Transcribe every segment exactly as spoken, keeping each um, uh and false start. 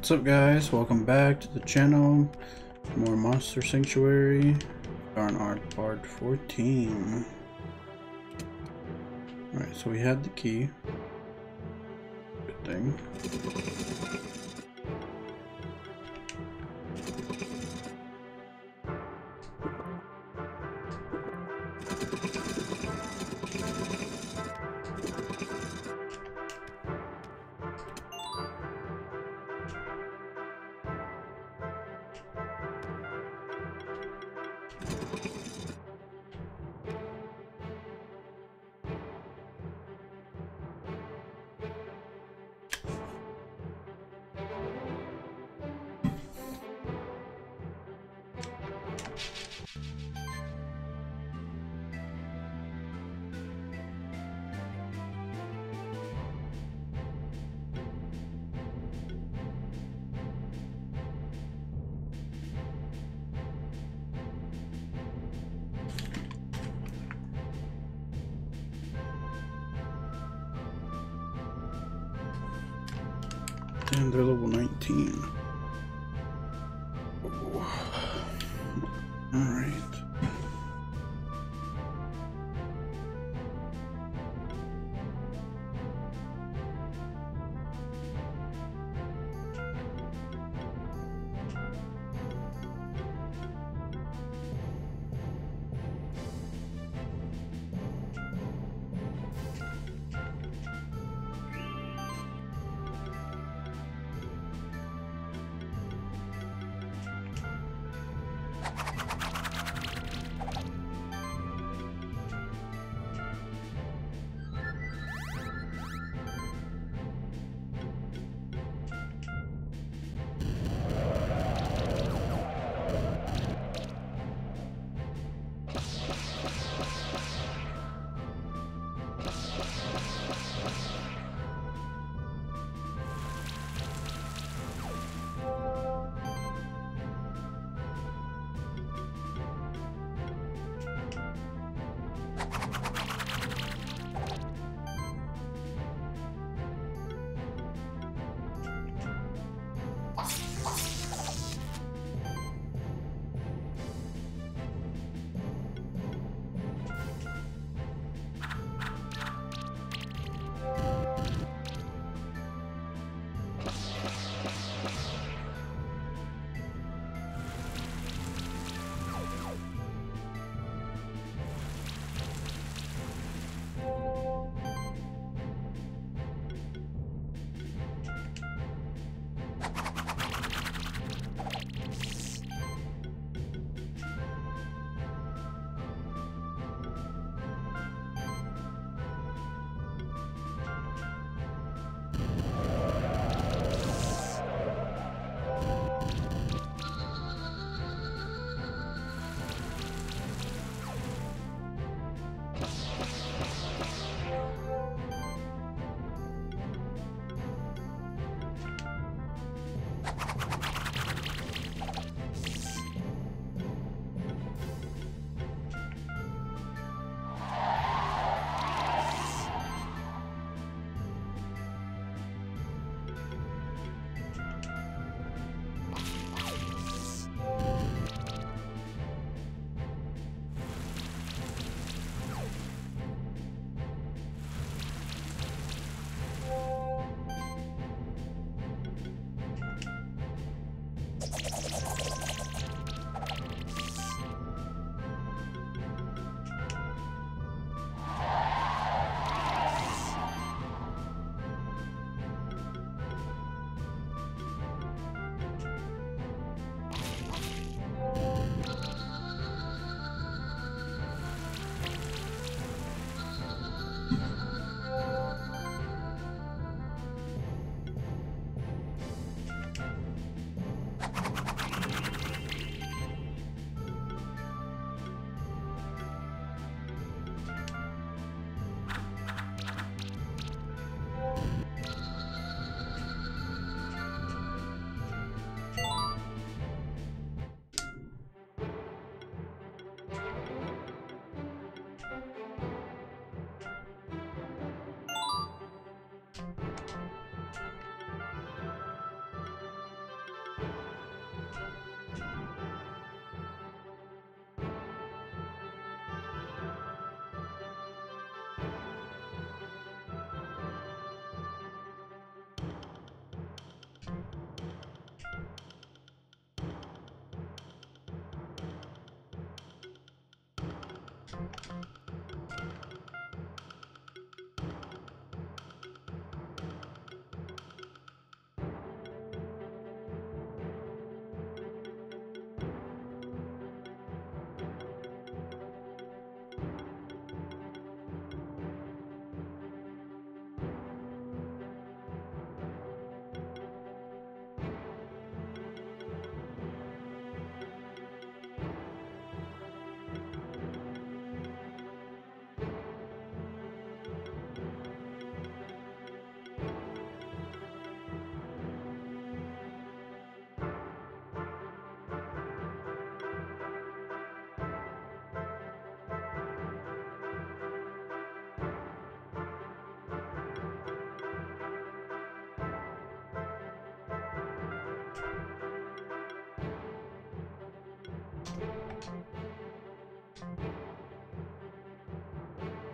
What's up guys, welcome back to the channel. More Monster Sanctuary. Darn Art Part fourteen. Alright, so we had the key. Good thing. And they're level nineteen. Alright.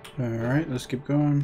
Alright, let's keep going.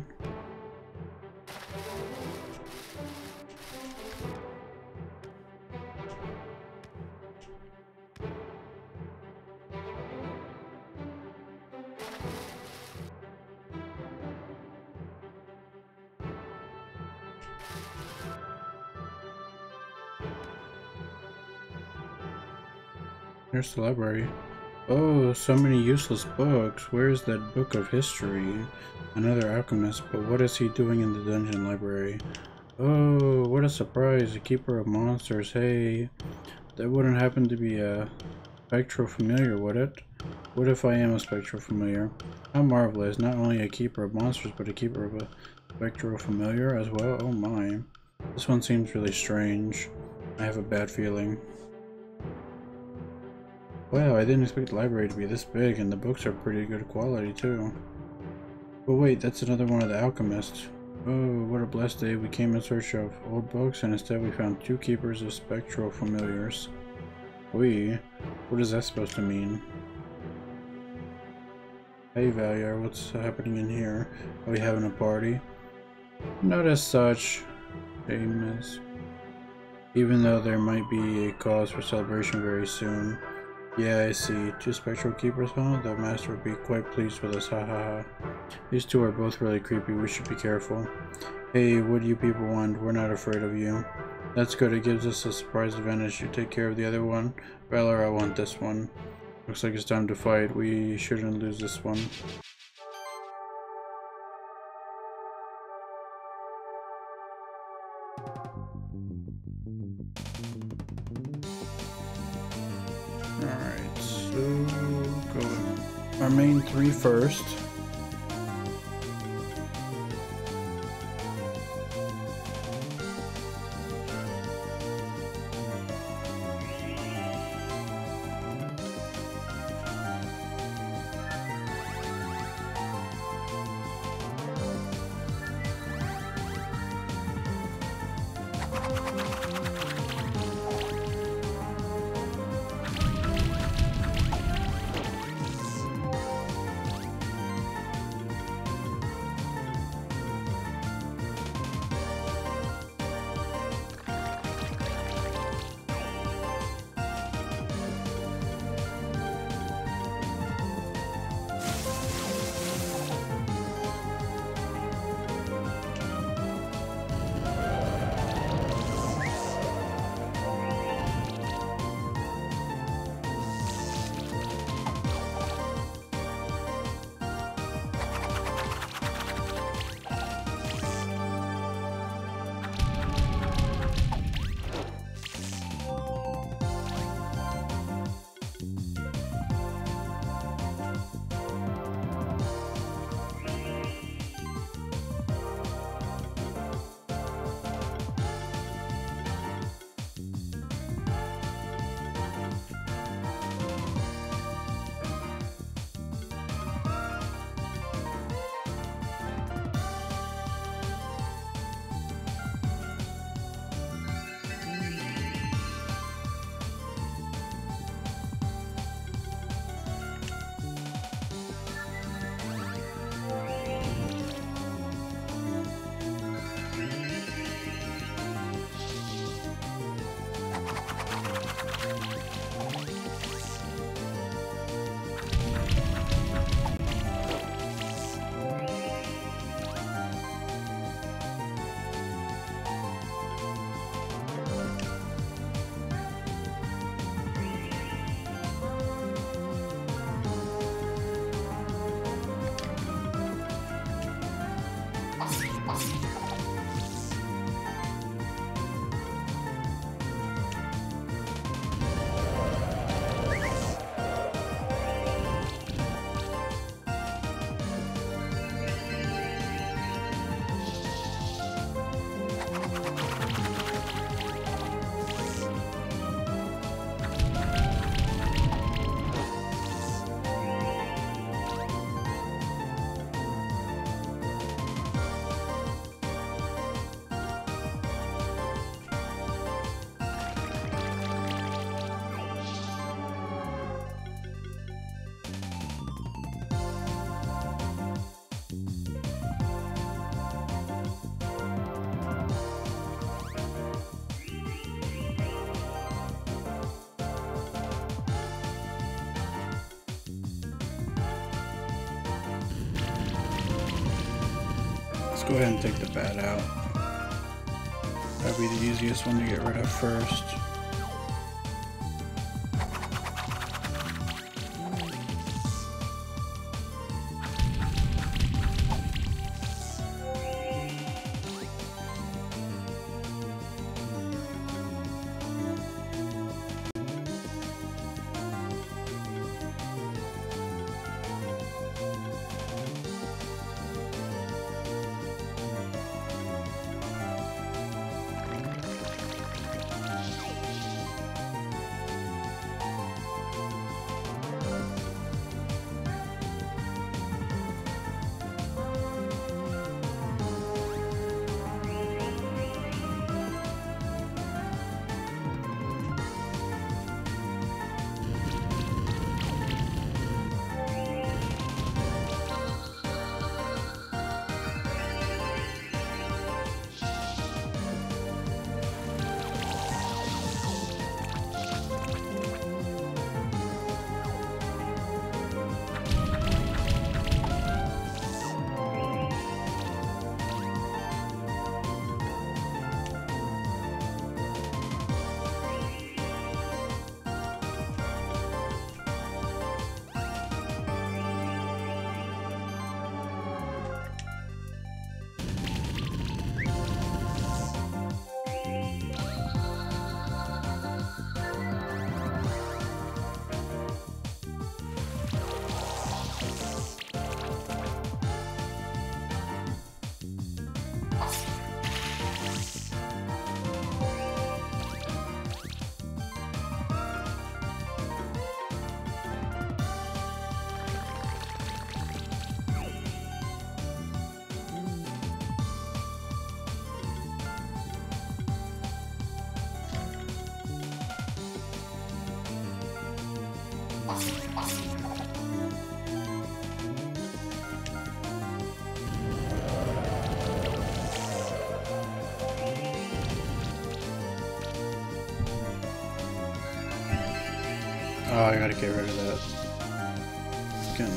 Here's the library. Oh, so many useless books. Where's that book of history? Another alchemist, but what is he doing in the dungeon library? Oh, what a surprise. A keeper of monsters. Hey, that wouldn't happen to be a spectral familiar, would it? What if I am a spectral familiar? How marvelous. Not only a keeper of monsters, but a keeper of a spectral familiar as well. Oh my. This one seems really strange. I have a bad feeling. Wow, I didn't expect the library to be this big, and the books are pretty good quality too. But wait, that's another one of the alchemists. Oh, what a blessed day. We came in search of old books, and instead we found two keepers of spectral familiars. We? What is that supposed to mean? Hey Valyar, what's happening in here? Are we having a party? Not as such, Amos. Even though there might be a cause for celebration very soon. Yeah, I see. Two spectral keepers, huh? The master would be quite pleased with us, haha. These two are both really creepy, we should be careful. Hey, what do you people want? We're not afraid of you. That's good, it gives us a surprise advantage. You take care of the other one. Valor, I want this one. Looks like it's time to fight. We shouldn't lose this one. Alright, so go our main three first. go ahead and take the bat out. That'll be the easiest one to get rid of first. Oh, I gotta get rid of that. Again.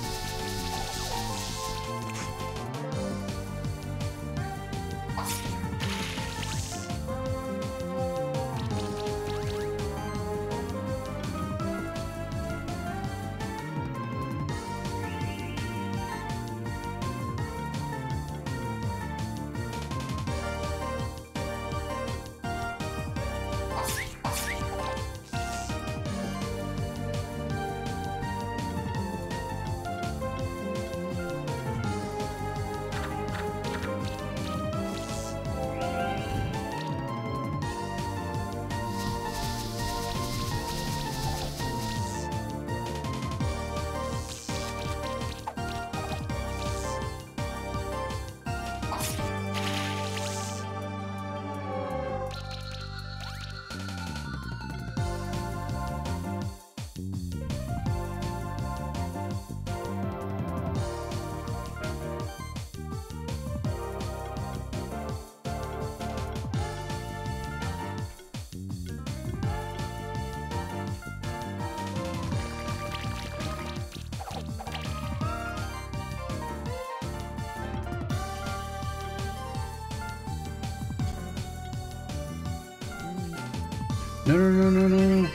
No, no, no, no, no.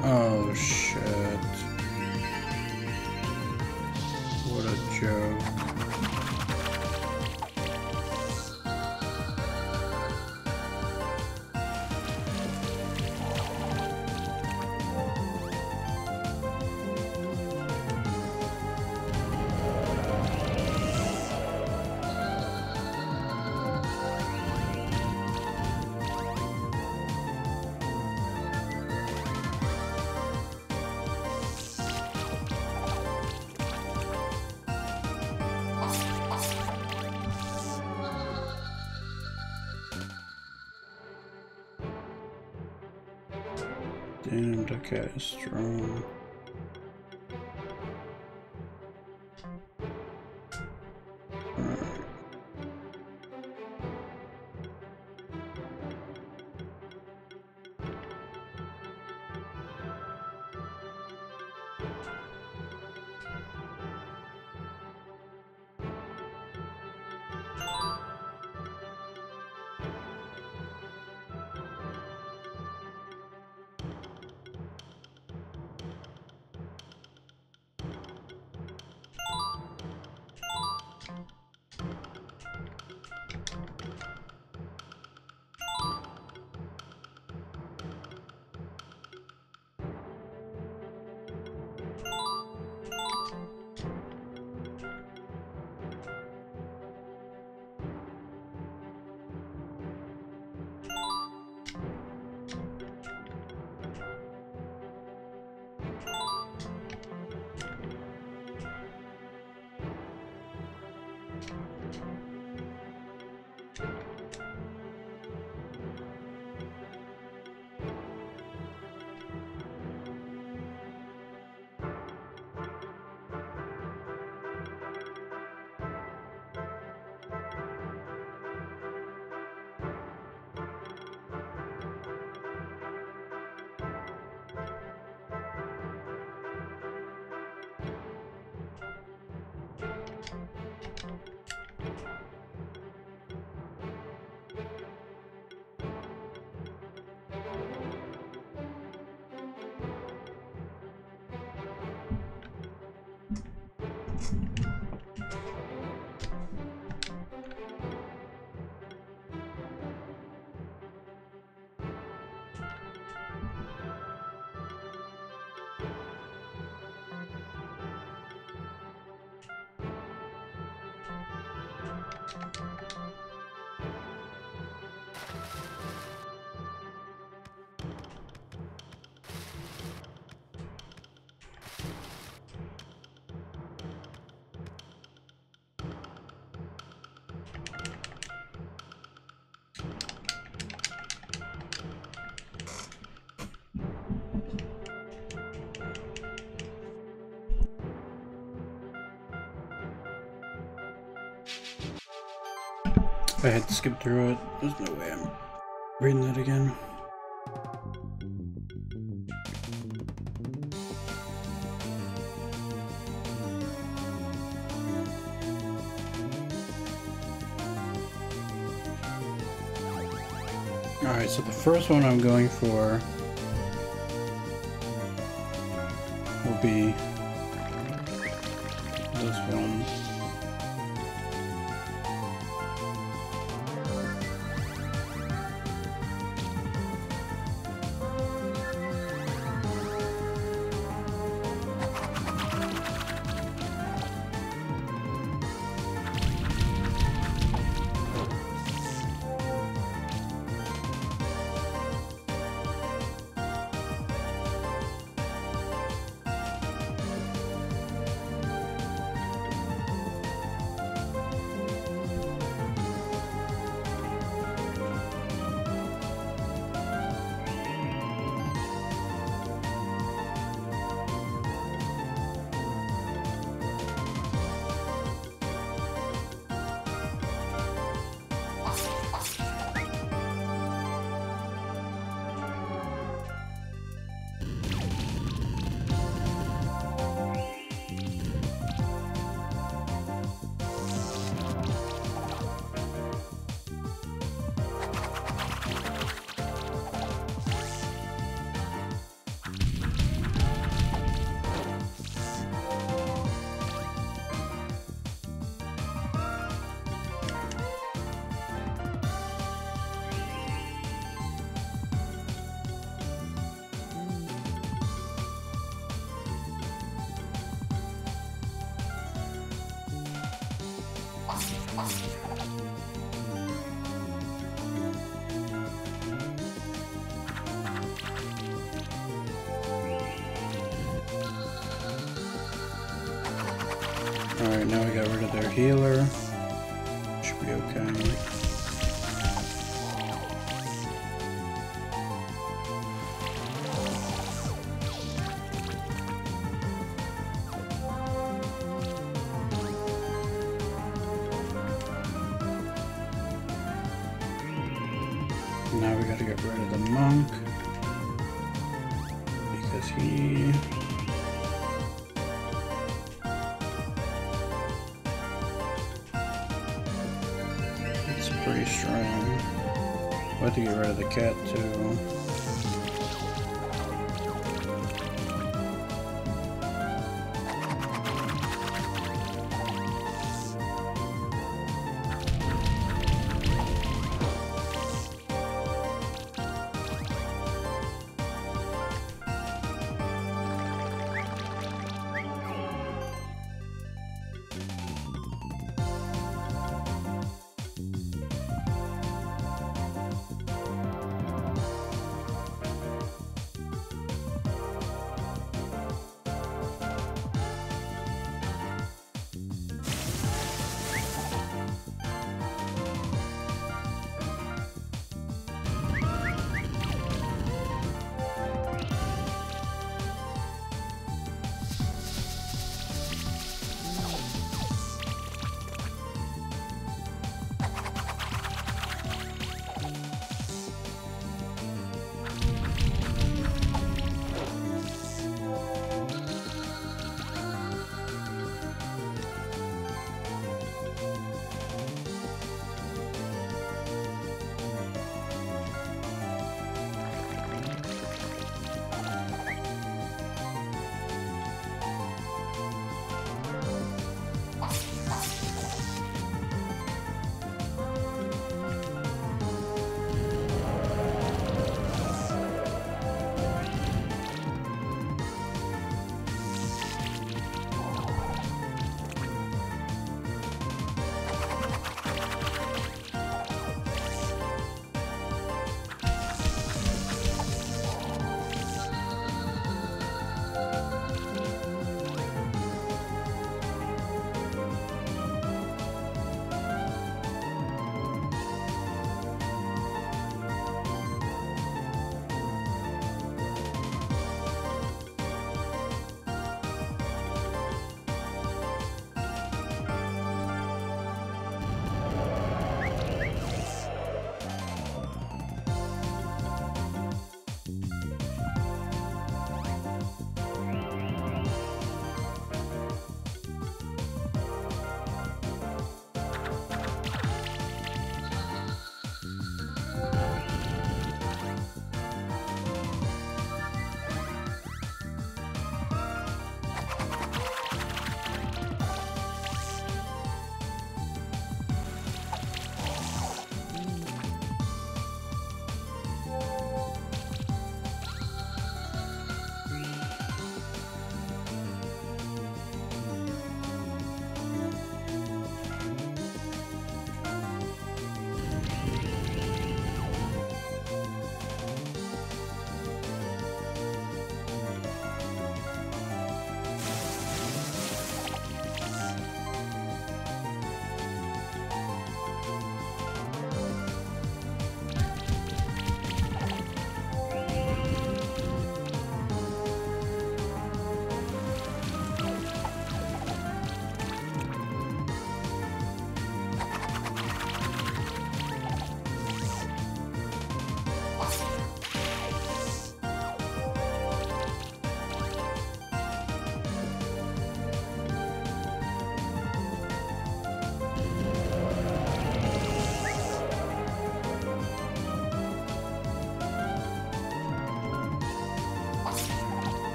Oh shit. What a joke. Damn, that cat is strong. Alright. I had to skip through it. There's no way I'm reading that again. Alright, so the first one I'm going for will be this one. Alright, now we got rid of their healer. Should be okay. Now we gotta get rid of the monk because he it's pretty strong. We'll have to get rid of the cat too.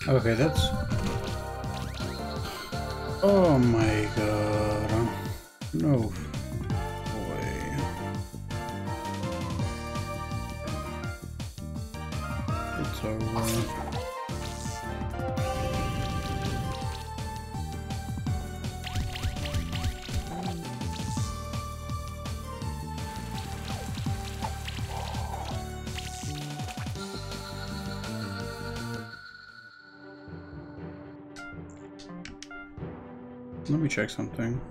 Okay, that's... Oh my god. No way. It's over. Let me check something.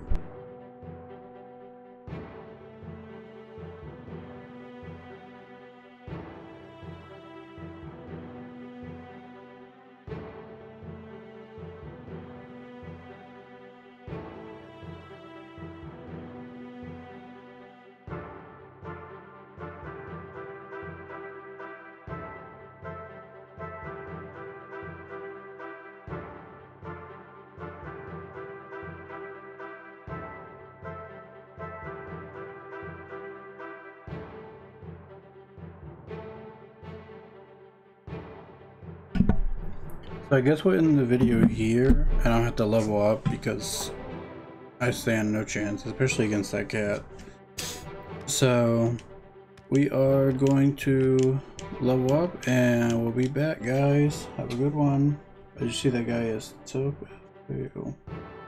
So I guess we'll end the video here. I don't have to level up because I stand no chance, especially against that cat. So we are going to level up and we'll be back, guys. Have a good one. I just see that guy is so